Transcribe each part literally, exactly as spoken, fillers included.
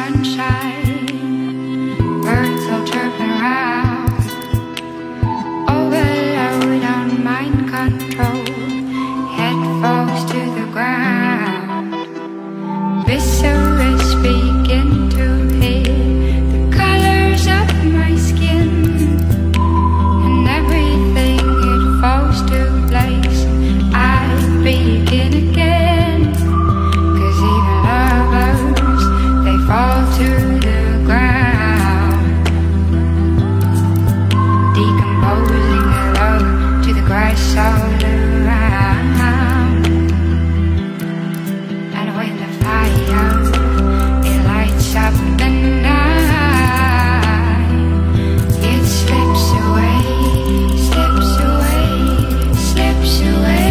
sunshine. Birds all chirping around. Overload on mind control. Head falls to the ground. Viscerous begin to hear the colors of my skin, and everything it falls to place. I begin again, 'cause even lovers, they fall to the ground, decomposing their love to the grass all around. And when the fire, it lights up the night, it slips away, slips away, slips away.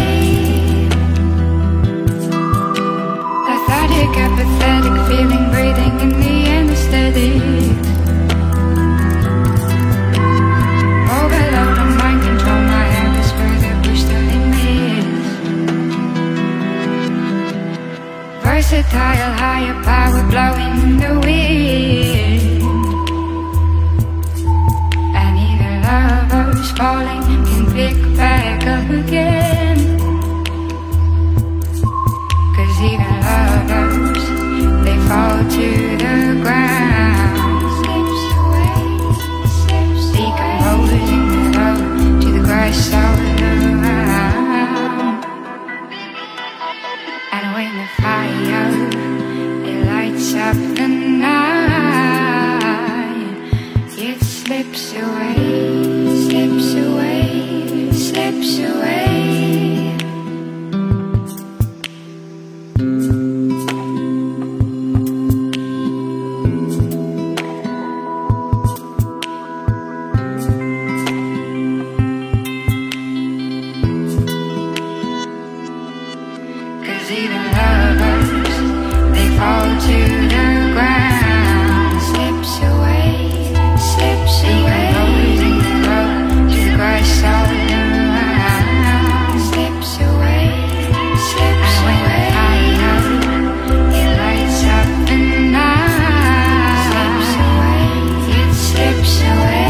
Lethargic, apathetic feeling, breathing in the anesthetic. Overload on mind control, my hand is further pushed the limits. Versatile, higher power blowing the wind, and even lovers falling can pick back up again. 'Cause even lovers, they fall to the ground, slips away, slips decomposing their love to the grass all around. And when the fire, it lights up the night, it slips away, slips away, slips away. Even lovers, they fall to the ground, slips away, slips away, decomposing their love to the grass all around, slips away, slips away. It lights up the night, slips away, it slips away.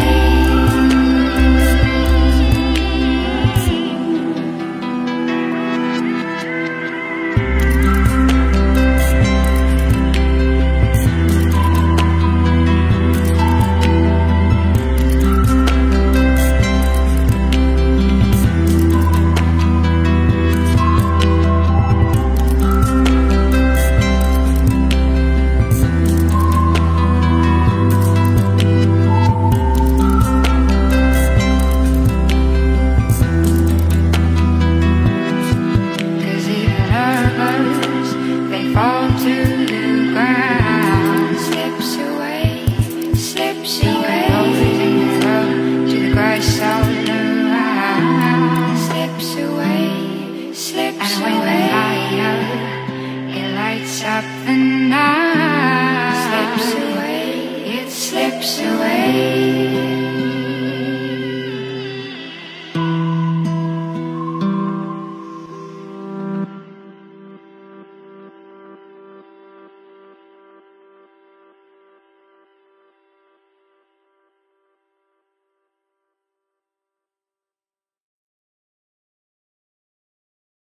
Fall to the ground, slips away, slips away, decomposing their love to the grass all around, slips away, slips away. And when the fire, it lights up the night, slips away, it slips away.